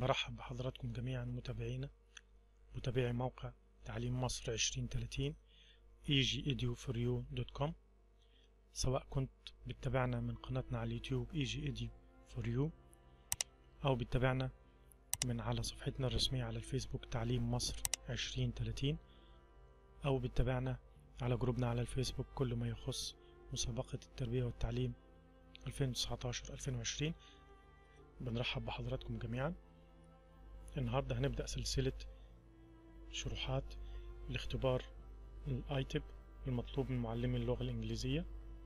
برحب بحضراتكم جميعا متابعي موقع تعليم مصر 2030 egeduforiou.com. سواء كنت بتتابعنا من قناتنا على اليوتيوب egeduforiou أو بتتابعنا من على صفحتنا الرسمية على الفيسبوك تعليم مصر 2030 أو بتتابعنا على جروبنا على الفيسبوك كل ما يخص مسابقة التربية والتعليم 2019-2020. بنرحب بحضراتكم جميعا. النهاردة هنبدأ سلسلة شروحات لاختبار الايتب المطلوب من معلمي اللغة الإنجليزية.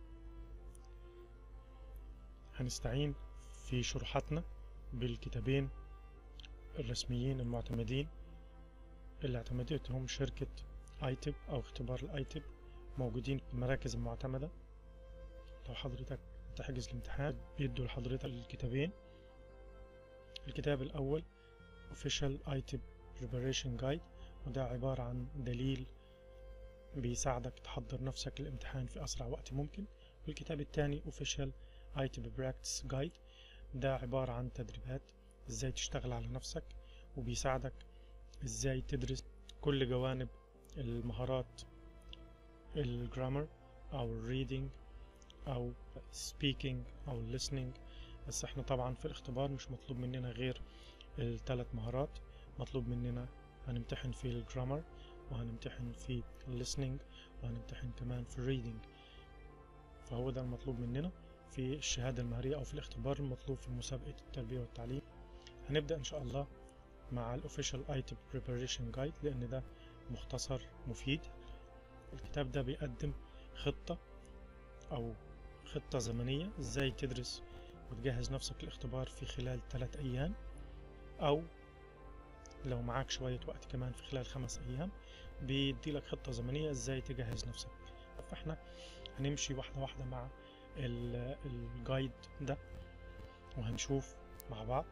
هنستعين في شروحاتنا بالكتابين الرسميين المعتمدين اللي اعتمدتهم شركة ايتب أو اختبار الايتب، موجودين في المراكز المعتمدة. لو حضرتك تحجز الامتحان بيدوا لحضرتك الكتابين. الكتاب الأول Official iTeb Preparation Guide، وده عبارة عن دليل بيساعدك تحضر نفسك للامتحان في أسرع وقت ممكن. والكتاب الثاني Official iTeb Practice Guide، ده عبارة عن تدريبات ازاي تشتغل على نفسك وبيساعدك ازاي تدرس كل جوانب المهارات الجرامر أو الريدنج أو speaking أو listening. بس احنا طبعا في الاختبار مش مطلوب مننا غير الثلاث مهارات. مطلوب مننا هنمتحن في الجرامر وهنمتحن في listening وهنمتحن كمان في reading. فهو ده المطلوب مننا في الشهادة المهرية أو في الاختبار المطلوب في مسابقة التربية والتعليم. هنبدأ إن شاء الله مع الofficial iTeb preparation guide لأن ده مختصر مفيد. الكتاب ده بيقدم خطة أو خطة زمنية ازاي تدرس وتجهز نفسك للاختبار في خلال 3 أيام، أو لو معاك شوية وقت كمان في خلال 5 أيام بيدي لك خطة زمنية ازاي تجهز نفسك. فاحنا هنمشي واحدة واحدة مع الجايد ده وهنشوف مع بعض.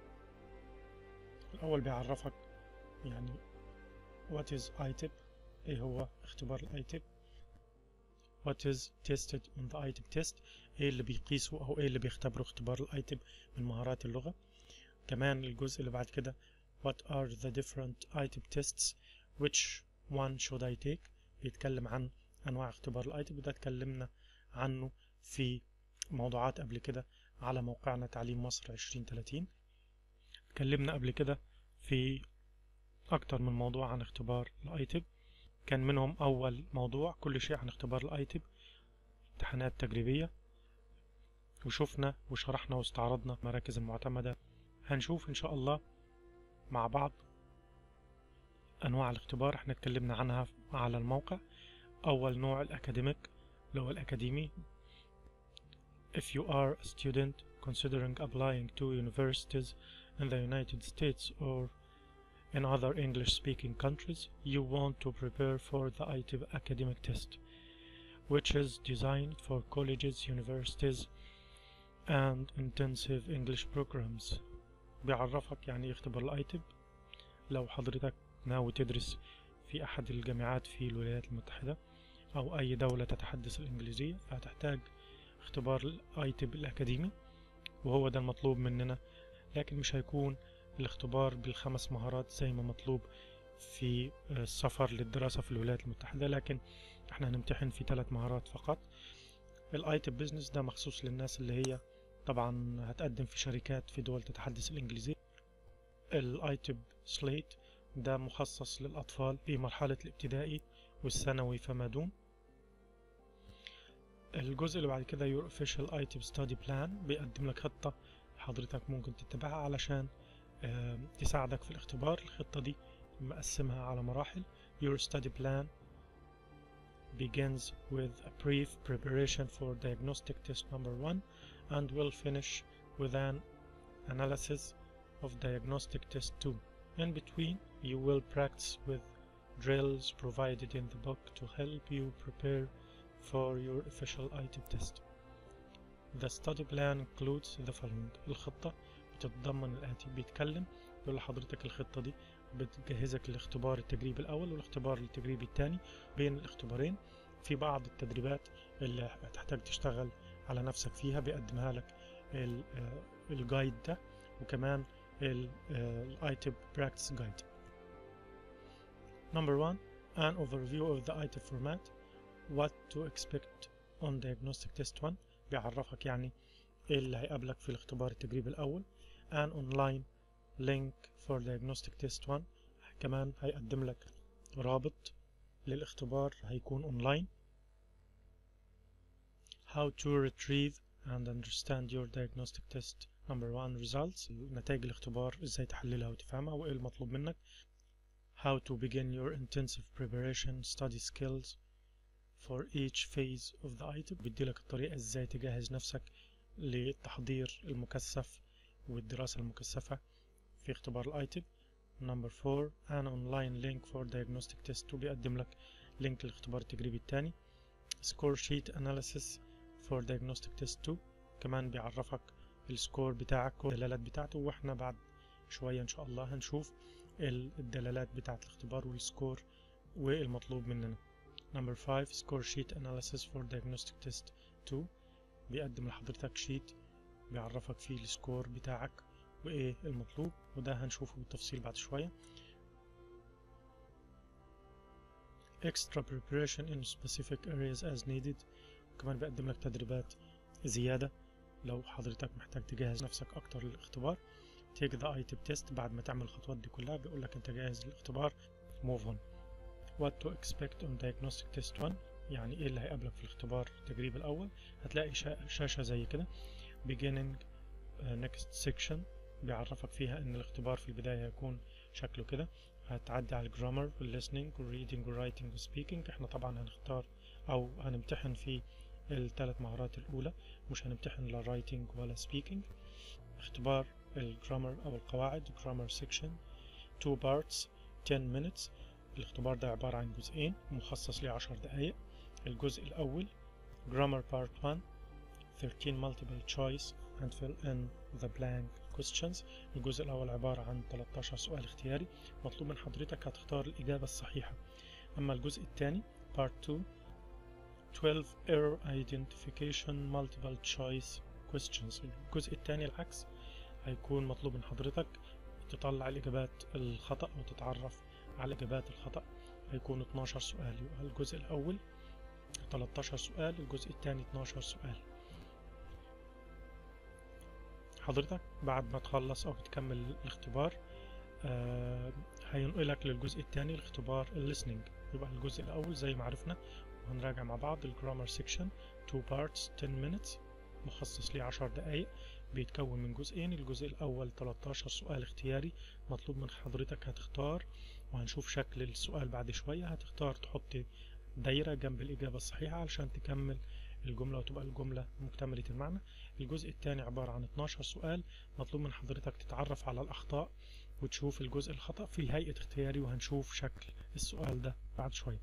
الأول بيعرفك يعني what is iTeb، ايه هو اختبار الايتب. what is tested on the iTeb test، ايه اللي بيقيسوا او ايه اللي بيختبروا اختبار الايتب من مهارات اللغة. كمان الجزء اللي بعد كده what are the different iTeb tests which one should I take، بيتكلم عن انواع اختبار الايتب، وده اتكلمنا عنه في موضوعات قبل كده على موقعنا تعليم مصر 2030. اتكلمنا قبل كده في اكتر من موضوع عن اختبار الايتب، كان منهم اول موضوع كل شيء عن اختبار الايتب، امتحانات تجريبية، وشفنا وشرحنا واستعرضنا المراكز المعتمدة. هنشوف ان شاء الله مع بعض انواع الاختبار احنا اتكلمنا عنها على الموقع. اول نوع الاكاديميك اللي هو الاكاديمي. If you are a student considering applying to universities in the United States or in other English-speaking countries, you want to prepare for the iTeb academic test, which is designed for colleges, universities, and intensive English programs. بيعرفك يعني يختبر الايتب. لو حضرتك ناوي تدرس في أحد الجامعات في الولايات المتحدة أو أي دولة تتحدث الإنجليزية فهتحتاج اختبار الايتب الأكاديمي، وهو ده المطلوب مننا. لكن مش هيكون الاختبار بالخمس مهارات زي ما مطلوب في السفر للدراسة في الولايات المتحدة، لكن احنا هنمتحن في 3 مهارات فقط. الايتب بيزنس ده مخصوص للناس اللي هي طبعا هتقدم في شركات في دول تتحدث الإنجليزية. الايتب سليت ده مخصص للأطفال في مرحلة الابتدائي والثانوي فما دون. الجزء اللي بعد كده Your Official iTeb Study Plan، بيقدم لك خطة حضرتك ممكن تتبعها علشان تساعدك في الاختبار. الخطة دي مقسمها على مراحل. Your study plan begins with a brief preparation for diagnostic test number 1 and will finish with an analysis of diagnostic test 2. In between, you will practice with drills provided in the book to help you prepare for your official iTeb test. The study plan includes the following. الخطة بتتضمن الآتي. بيتكلم يقول لحضرتك الخطة دي بتجهزك للاختبار التجريبي الأول والاختبار التجريبي الثاني. بين الاختبارين في بعض التدريبات اللي هتحتاج تشتغل على نفسك فيها، بيقدمها لك الجايد ده، وكمان ITIP practice guide. Number 1, an overview of the ITIP format. What to expect on diagnostic test 1. بيعرفك يعني ايه اللي هيقابلك في الاختبار التجريبي الأول. an online link for diagnostic test 1. كمان هيقدم لك رابط للاختبار هيكون اونلاين. how to retrieve and understand your diagnostic test number 1 results. نتائج الاختبار ازاي تحللها وتفهمها وايه المطلوب منك. how to begin your intensive preparation study skills for each phase of the ITIP. بيديلك الطريقة ازاي تجهز نفسك للتحضير المكثف والدراسة المكثفة في اختبار الITIP. number 4 an online link for diagnostic test 2. بيقدم لك لينك للاختبار التجريبي الثاني. score sheet analysis for diagnostic test 2. كمان بيعرفك السكور بتاعك والدلالات بتاعته، واحنا بعد شوية ان شاء الله هنشوف الدلالات بتاعة الاختبار والسكور والمطلوب مننا. number 5 score sheet analysis for diagnostic test 2. بيقدم لحضرتك شيت بيعرفك فيه السكور بتاعك وايه المطلوب، وده هنشوفه بالتفصيل بعد شوية. extra preparation in specific areas as needed. كمان بيقدم لك تدريبات زيادة لو حضرتك محتاج تجهز نفسك أكتر للاختبار. take the ITIP test. بعد ما تعمل الخطوات دي كلها بيقول لك أنت جاهز للاختبار. move on. what to expect on diagnostic test 1. يعني إيه اللي هيقابلك في الاختبار التجريبي الأول. هتلاقي شاشة زي كده beginning next section بيعرفك فيها إن الاختبار في البداية هيكون شكله كده. هتعدي على الجرامر والlistening والreading والwriting والspeaking. احنا طبعا هنختار أو هنمتحن في الثلاث مهارات الأولى، مش هنمتحن لا writing ولا speaking. اختبار الجرامر أو القواعد grammar section 2 parts 10 minutes. الاختبار ده عبارة عن جزئين مخصص ل10 دقايق. الجزء الأول grammar part 1 13 multiple choice and fill in the blank questions. الجزء الأول عبارة عن 13 سؤال اختياري، مطلوب من حضرتك هتختار الإجابة الصحيحة. أما الجزء الثاني part 2 12 error identification multiple choice questions. الجزء الثاني العكس، هيكون مطلوب من حضرتك تطلع الإجابات الخطأ وتتعرف على الإجابات الخطأ. هيكون 12 سؤال. يبقى الجزء الأول 13 سؤال، الجزء الثاني 12 سؤال. حضرتك بعد ما تخلص أو بتكمل الاختبار هينقلك للجزء الثاني الاختبار listening. يبقى الجزء الأول زي ما عرفنا وهنراجع مع بعض الجرامر section 2 parts 10 minutes مخصص ل10 دقايق، بيتكون من جزئين. الجزء الأول 13 سؤال اختياري، مطلوب من حضرتك هتختار، وهنشوف شكل السؤال بعد شوية، هتختار تحط دايرة جنب الإجابة الصحيحة علشان تكمل الجملة وتبقى الجملة مكتملة المعنى. الجزء الثاني عبارة عن 12 سؤال، مطلوب من حضرتك تتعرف على الأخطاء وتشوف الجزء الخطأ في هيئة اختياري، وهنشوف شكل السؤال ده بعد شوية.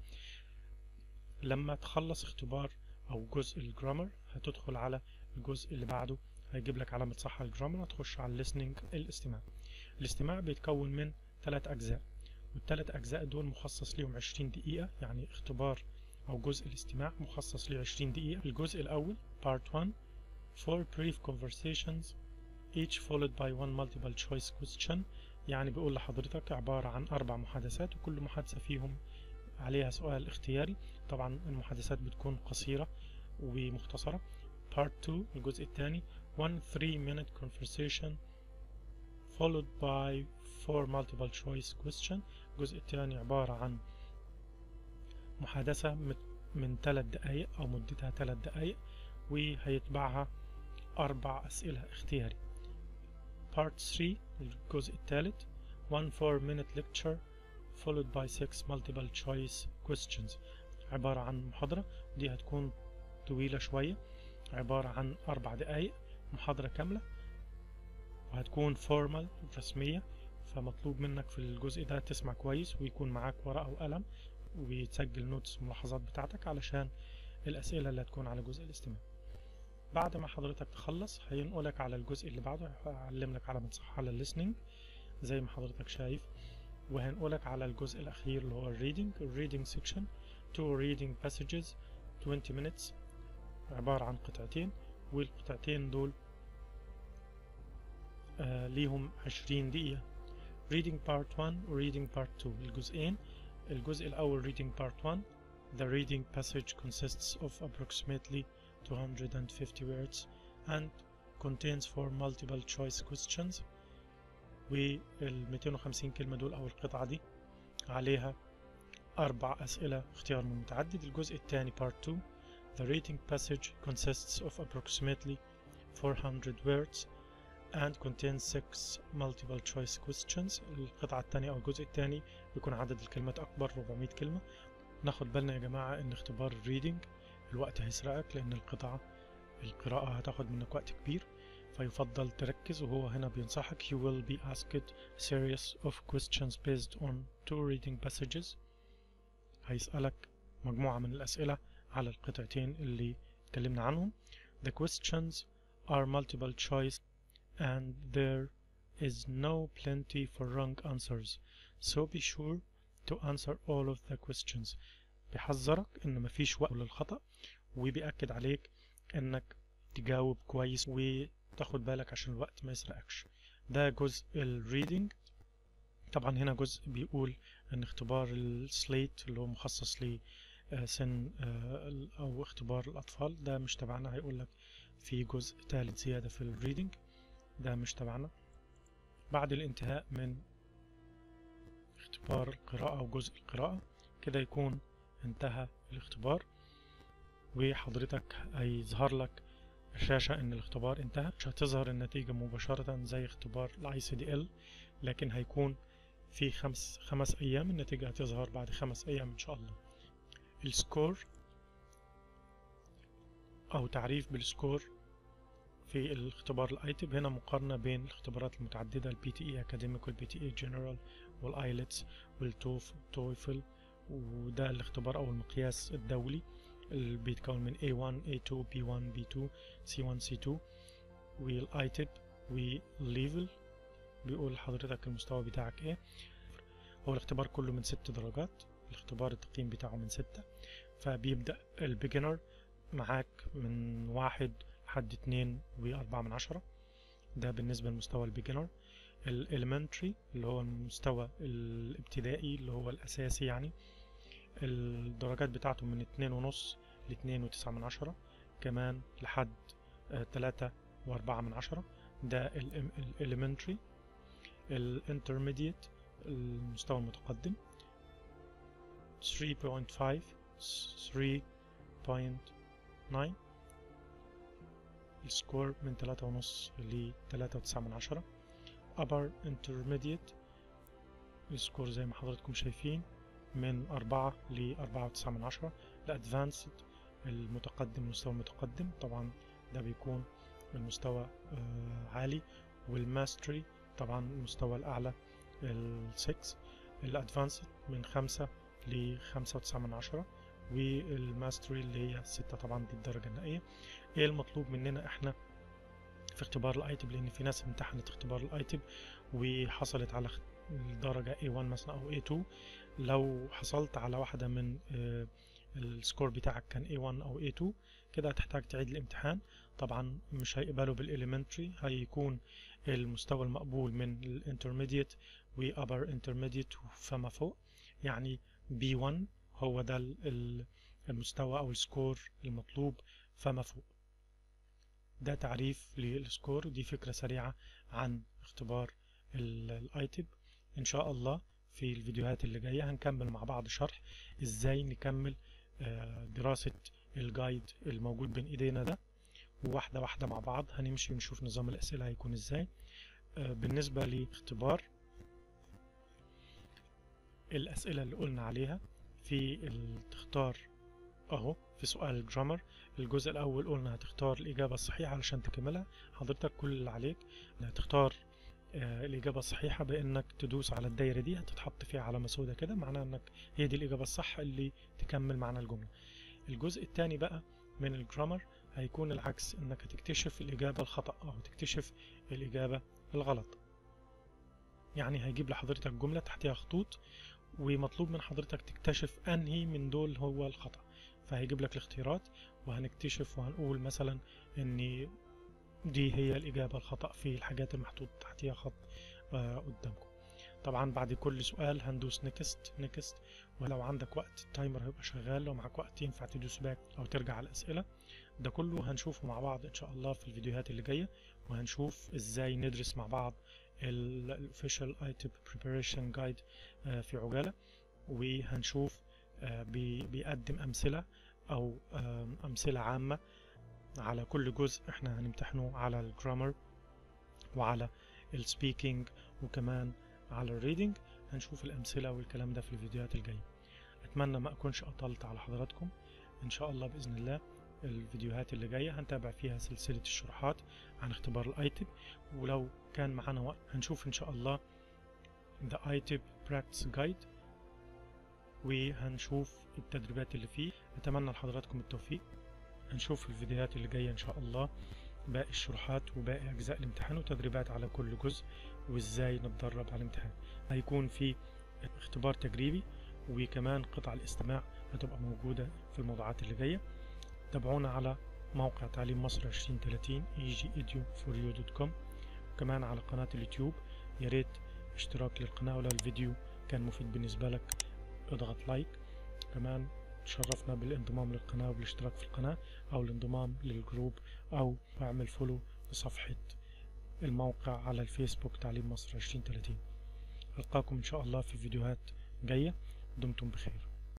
لما تخلص اختبار أو جزء الجرامر هتدخل على الجزء اللي بعده، هيجيب لك علامة صح على الجرامر، هتخش على listening الاستماع. الاستماع بيتكون من 3 أجزاء، والثلاث أجزاء دول مخصص ليهم 20 دقيقة. يعني اختبار أو جزء الاستماع مخصص ليه 20 دقيقة. الجزء الأول part 1 4 brief conversations each followed by one multiple choice question. يعني بيقول لحضرتك عبارة عن 4 محادثات، وكل محادثة فيهم عليها سؤال اختياري. طبعا المحادثات بتكون قصيرة ومختصرة. part 2 الجزء الثاني 1 3-minute conversation followed by 4 multiple choice question. الجزء الثاني عبارة عن محادثة من 3 دقايق أو مدتها 3 دقايق، وهيتبعها 4 أسئلة اختياري. part 3 الجزء الثالث 1 4-minute lecture followed by 6 multiple choice questions. عبارة عن محاضرة، دي هتكون طويلة شوية، عبارة عن 4 دقايق محاضرة كاملة، وهتكون فورمال رسمية. فمطلوب منك في الجزء ده تسمع كويس ويكون معاك ورقة وقلم وتسجل نوتس ملاحظات بتاعتك علشان الأسئلة اللي هتكون على جزء الاستماع. بعد ما حضرتك تخلص هينقلك على الجزء اللي بعده، هيعلم لك علامة صح على الليسننج زي ما حضرتك شايف، وهنقلك على الجزء الأخير اللي هو الريدنج section 2 reading passages 20 minutes. عبارة عن قطعتين، والقطعتين دول ليهم 20 دقيقة. reading part 1 و reading part 2 الجزئين. الجزء الأول reading part 1 the reading passage consists of approximately 250 words and contains 4 multiple choice questions. وال 250 كلمة دول أو القطعة دي عليها 4 أسئلة اختيار من متعدد. الجزء الثاني part 2 the reading passage consists of approximately 400 words and contains 6 multiple choice questions. القطعة الثانية أو الجزء الثاني بيكون عدد الكلمات أكبر 400 كلمة. ناخد بالنا يا جماعة إن اختبار الريدنج الوقت هيسرقك، لأن القراءة هتاخد منك وقت كبير، فيفضل تركز. وهو هنا بينصحك you will be asked a series of questions based on 2 reading passages. هيسألك مجموعة من الأسئلة على القطعتين اللي اتكلمنا عنهم. The questions are multiple choice and there is no plenty for wrong answers, so be sure to answer all of the questions. بيحذرك ان مفيش وقت للخطأ، وبيأكد عليك انك تجاوب كويس وتاخد بالك عشان الوقت ما يسرقكش. ده جزء الريدنج. طبعا هنا جزء بيقول ان اختبار السليت اللي هو مخصص لسن او اختبار الاطفال ده مش تبعنا. هيقول لك في جزء ثالث زيادة في الريدنج ده مش تبعنا. بعد الانتهاء من اختبار القراءة أو جزء القراءة كده يكون انتهى الاختبار، وحضرتك هيظهر لك الشاشة إن الاختبار انتهى. مش هتظهر النتيجة مباشرة زي اختبار ال ICDL، لكن هيكون في خمس أيام. النتيجة هتظهر بعد 5 أيام إن شاء الله. السكور أو تعريف بالسكور في الاختبار الايتب، هنا مقارنة بين الاختبارات المتعددة ال PTE Academic وال PTE General وال IELTS والتويفل، وده الاختبار أو المقياس الدولي اللي بيتكون من A1 A2 B1 B2 C1 C2 والايتب والليفل. بيقول لحضرتك المستوى بتاعك ايه. هو الاختبار كله من 6 درجات. الاختبار التقييم بتاعه من 6، فبيبدأ البيجنر معاك من 1 لحد 2.4. ده بالنسبة لمستوى البيجنر. الاليمنتري اللي هو المستوى الابتدائي اللي هو الأساسي يعني، الدرجات بتاعته من 2.5 ل 2.9، كمان لحد 3.4. ده الاليمنتري. الانترميديت المستوى المتقدم 3.5 3.9. السكور من 3.5 ل 3.9. upper intermediate السكور زي ما حضراتكم شايفين من 4 ل 4.9. الادفانسد المتقدم المستوى المتقدم طبعا ده بيكون المستوى عالي. والماستري طبعا المستوى الأعلى 6. الادفانسد من 5 ل 5.9، والماستري اللي هي 6 طبعا دي الدرجة النهائية. ايه المطلوب مننا احنا في اختبار الايتب؟ لان في ناس امتحنت اختبار الايتب وحصلت على الدرجة A1 مثلا او A2. لو حصلت على واحدة من السكور بتاعك كان A1 او A2 كده هتحتاج تعيد الامتحان. طبعا مش هيقبلوا بالإليمنتري، هيكون المستوى المقبول من الانترميديت وأبر انترميديت فما فوق، يعني B1 هو ده المستوى أو السكور المطلوب فما فوق. ده تعريف للسكور، دي فكرة سريعة عن اختبار الايتب. ان شاء الله في الفيديوهات اللي جاية هنكمل مع بعض شرح ازاي نكمل دراسة الجايد الموجود بين ايدينا ده، وواحدة واحدة مع بعض هنمشي ونشوف نظام الاسئلة هيكون ازاي. بالنسبة لاختبار الاسئلة اللي قلنا عليها في تختار اهو في سؤال الجرامر الجزء الاول قلنا هتختار الاجابة الصحيحة علشان تكملها. حضرتك كل اللي عليك هتختار الإجابة الصحيحة بإنك تدوس على الدايرة دي، هتتحط فيها علامة سوداء كده معناها إنك هي دي الإجابة الصح اللي تكمل معنى الجملة. الجزء الثاني بقى من الجرامر هيكون العكس، إنك هتكتشف الإجابة الخطأ أو تكتشف الإجابة الغلط. يعني هيجيب لحضرتك جملة تحتها خطوط ومطلوب من حضرتك تكتشف أنهي من دول هو الخطأ، فهيجيب لك الاختيارات وهنكتشف وهنقول مثلا إن دي هي الإجابة الخطأ في الحاجات المحطوط تحتها خط قدامكم. طبعا بعد كل سؤال هندوس نيكست، ولو عندك وقت التايمر هيبقى شغال، لو معاك وقت ينفع تدوس باك أو ترجع على الأسئلة. ده كله هنشوفه مع بعض إن شاء الله في الفيديوهات اللي جاية، وهنشوف إزاي ندرس مع بعض الأوفيشال ايتب بريباريشن جايد في عجالة، وهنشوف بيقدم أمثلة أو أمثلة عامة على كل جزء احنا هنمتحنه، على الجرامر وعلى السبيكينج وكمان على الريدنج. هنشوف الأمثلة والكلام ده في الفيديوهات الجاية. أتمنى ما أكونش أطلت على حضراتكم. إن شاء الله بإذن الله الفيديوهات اللي جاية هنتابع فيها سلسلة الشروحات عن اختبار الايتب، ولو كان معانا وقت هنشوف إن شاء الله The ITIP Practice Guide، وهنشوف التدريبات اللي فيه. أتمنى لحضراتكم التوفيق. هنشوف في الفيديوهات اللي جاية إن شاء الله باقي الشروحات وباقي أجزاء الامتحان وتدريبات على كل جزء، وإزاي نتدرب على الامتحان. هيكون في اختبار تجريبي، وكمان قطع الاستماع هتبقى موجودة في الموضوعات اللي جاية. تابعونا على موقع تعليم مصر 2030 egedu4u.com، وكمان على قناة اليوتيوب. يا ريت اشتراك للقناة، ولو الفيديو كان مفيد بالنسبة لك اضغط لايك. كمان تشرفنا بالانضمام للقناة وبالاشتراك في القناة، أو الانضمام للجروب، أو اعمل فولو لصفحة الموقع على الفيسبوك تعليم مصر 2030. ألقاكم إن شاء الله في فيديوهات جاية. دمتم بخير.